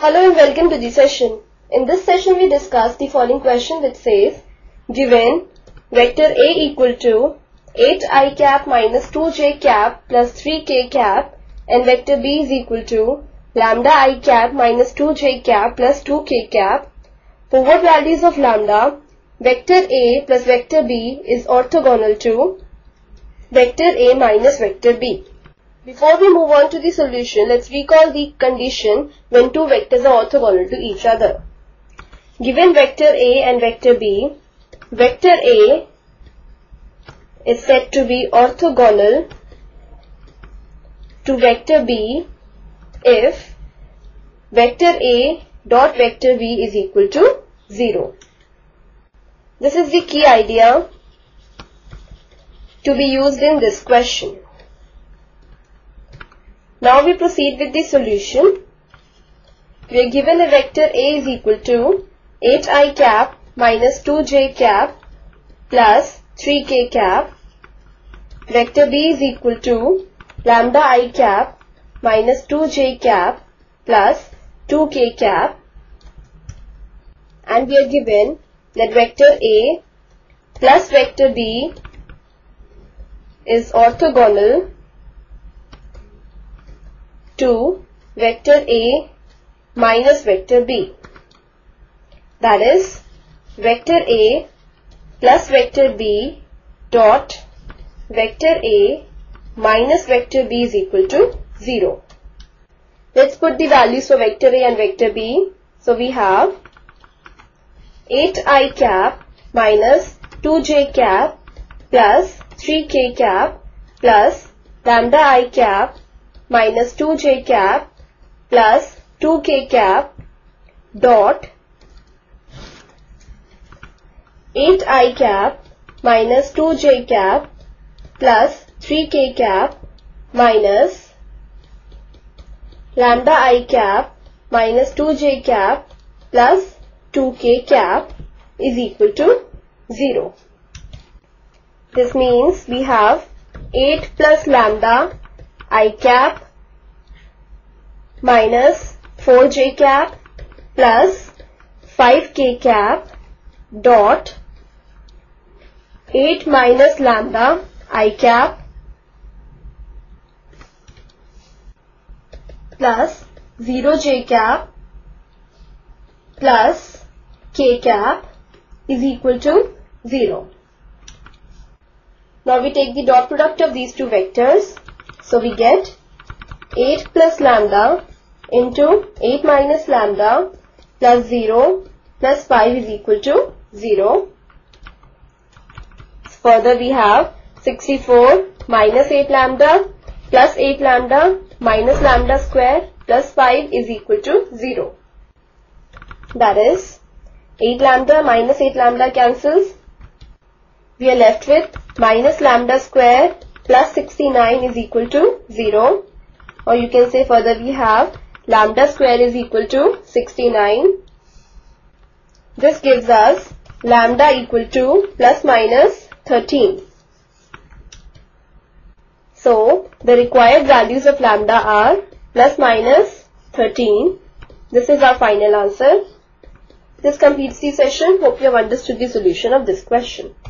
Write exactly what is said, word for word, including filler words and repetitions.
Hello and welcome to the session. In this session we discuss the following question which says, given vector A equal to eight i cap minus two j cap plus three k cap and vector B is equal to lambda I cap minus two j cap plus two k cap, for what values of lambda vector A plus vector B is orthogonal to vector A minus vector B. Before we move on to the solution, let's recall the condition when two vectors are orthogonal to each other. Given vector A and vector B, vector A is said to be orthogonal to vector B if vector A dot vector B is equal to zero. This is the key idea to be used in this question. Now we proceed with the solution. We are given a vector A is equal to eight i cap minus two j cap plus three k cap. Vector B is equal to lambda I cap minus two j cap plus two k cap. And we are given that vector A plus vector B is orthogonal to vector A minus vector B. That is, vector A plus vector B dot vector A minus vector B is equal to zero. Let's put the values for vector A and vector B. So we have eight i cap minus two j cap plus three k cap plus lambda I cap minus two j cap plus two k cap dot eight i cap minus two j cap plus three k cap minus lambda I cap minus two j cap plus two k cap is equal to zero. This means we have eight plus lambda I cap minus four j cap plus five k cap dot eight minus lambda I cap plus zero j cap plus k cap is equal to zero. Now we take the dot product of these two vectors. So we get eight plus lambda into eight minus lambda plus zero plus five is equal to zero. Further we have sixty-four minus eight lambda plus eight lambda minus lambda square plus five is equal to zero. That is, eight lambda minus eight lambda cancels. We are left with minus lambda square plus sixty-nine is equal to zero, or you can say further we have lambda square is equal to sixty-nine. This gives us lambda equal to plus minus thirteen. So the required values of lambda are plus minus thirteen. This is our final answer. This completes the session. Hope you have understood the solution of this question.